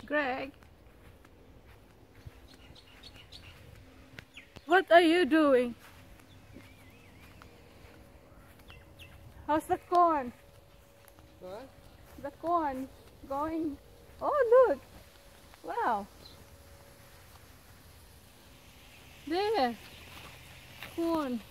Greg, what are you doing? How's the corn? What? The corn going. Oh, look. Wow. There. Corn.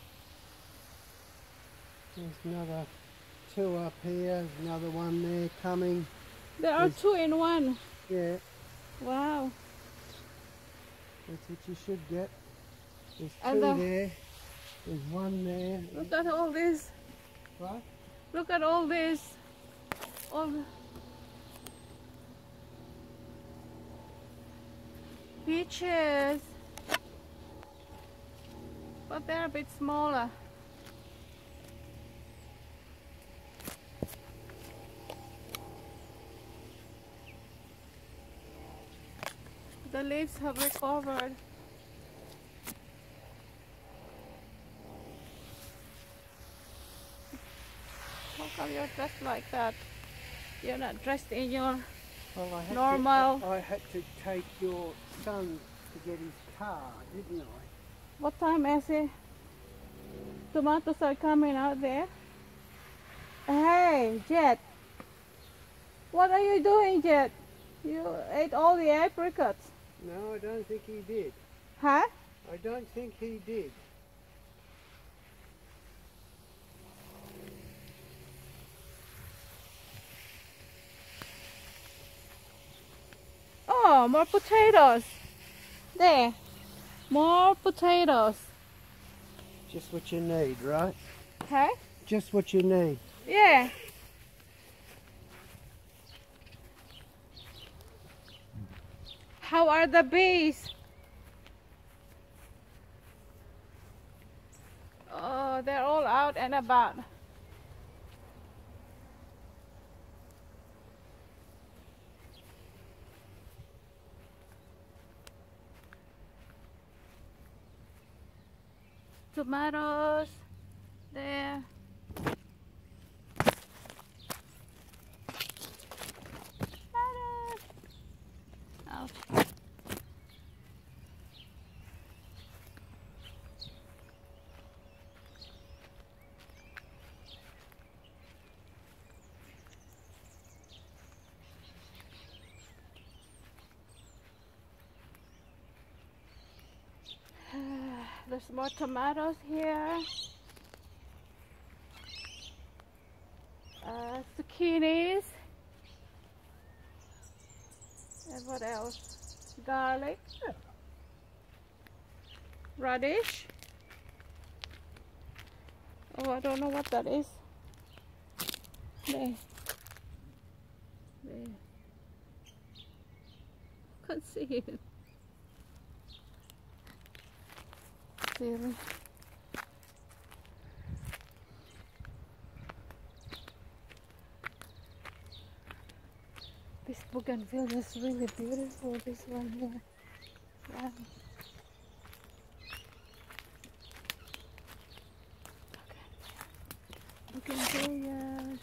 There's another two up here, another one there coming. There are two in one. Yeah, Wow. that's what you should get. There's And two there, there's one there. Look at all this. What? Look at all this. All the peaches. But they're a bit smaller. The leaves have recovered. How come you're dressed like that? You're not dressed in your Well, normal. I had to take your son to get his car, didn't I? What time is it? Tomatoes are coming out there. Hey, Jet. What are you doing, Jet? You ate all the apricots. No, I don't think he did. Huh? I don't think he did. Oh, more potatoes. There. More potatoes. Just what you need, right? Huh? Just what you need. Yeah. How are the bees? Oh, they're all out and about. Tomatoes there. Tomatoes. Ouch. There's more tomatoes here. Zucchinis. And what else? Garlic. Radish. Oh, I don't know what that is. There. There. Can't see it. Really. This bougainvillea is really beautiful, this one here. Wow. Bougainvillea.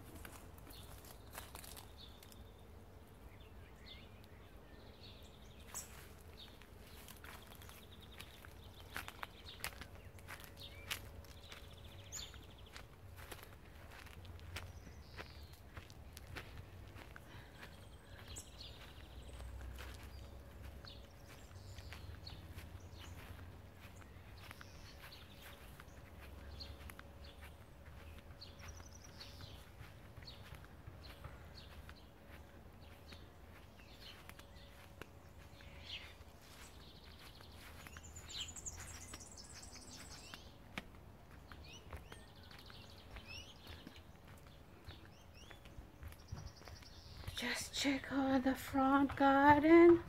Just check out the front garden.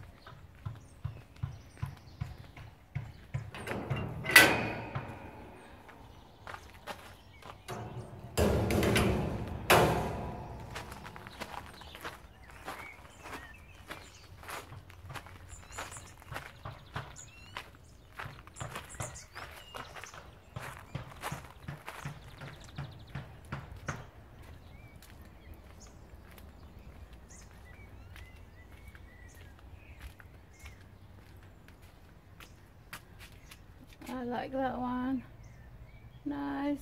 I like that one. Nice.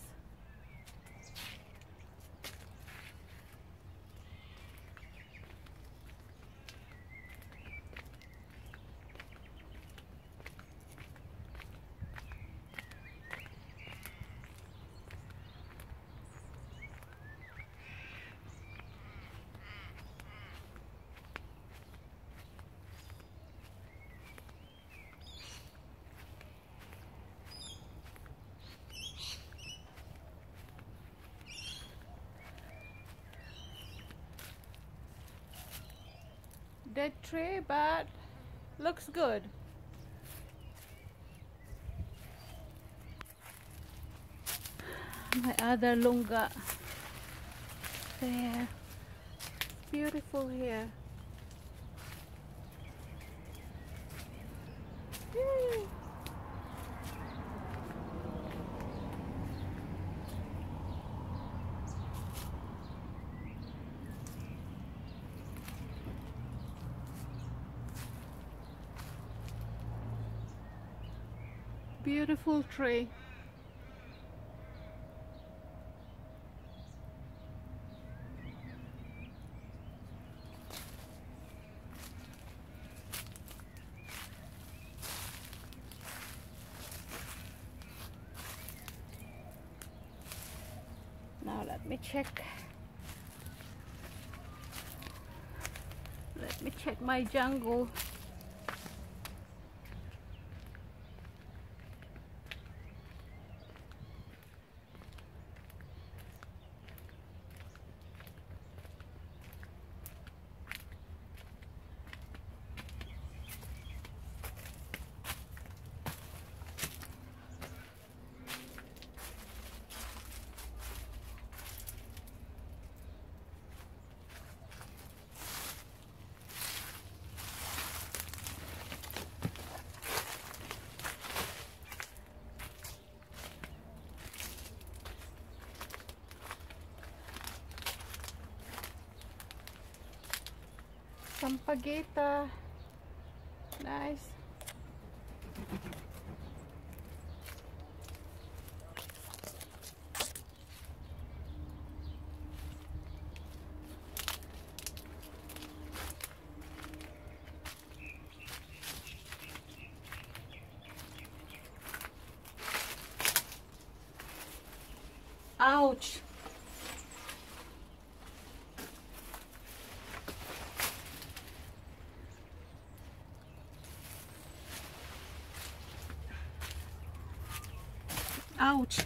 Dead tree, but looks good. My other lunga there. Beautiful here. Yay. Beautiful tree. Now let me check. Let me check my jungle. Sampaguita. Nice. Ouch. Ouch.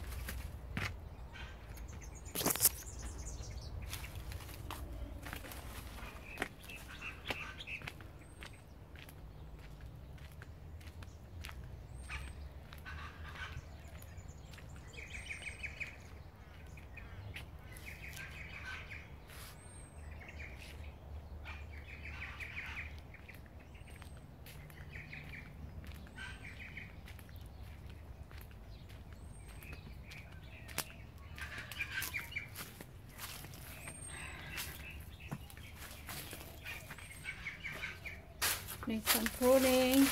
Need some pruning.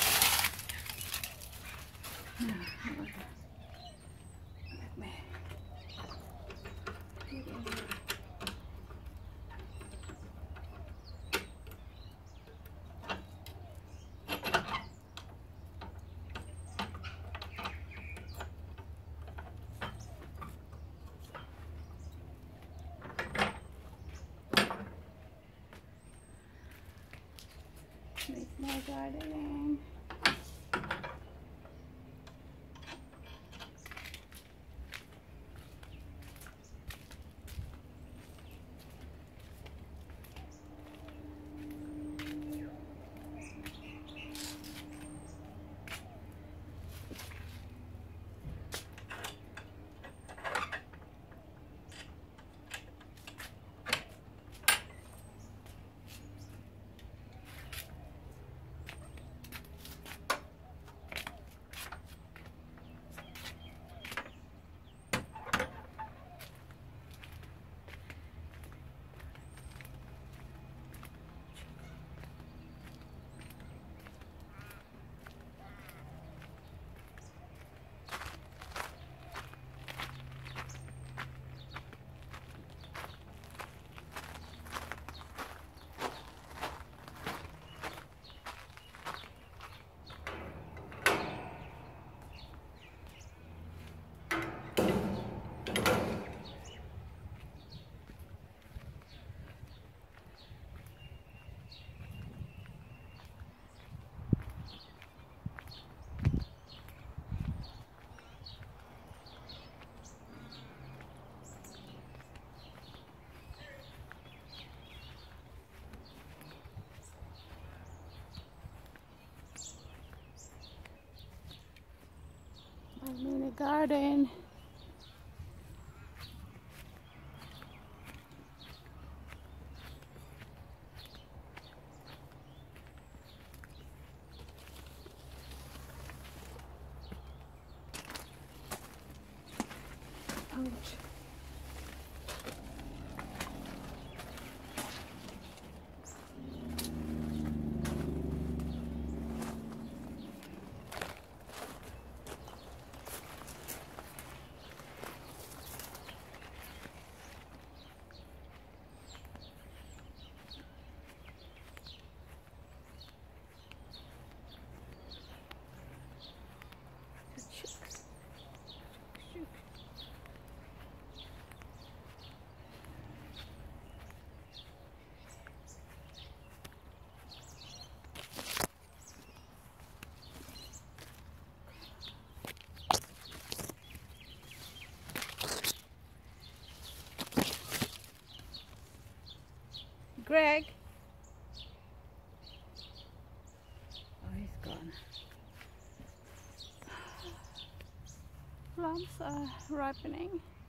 Make more gardening. Mini garden. Ouch. Greg. Oh, he's gone. Plums are ripening.